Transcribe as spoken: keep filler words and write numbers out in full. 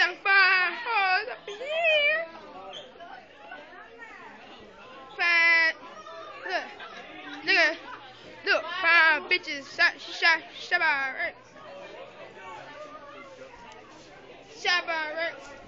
young fire hoes up in here. Fat, look, look at, look, five bitches shot, shot, shot by Rex. Shot by Rex.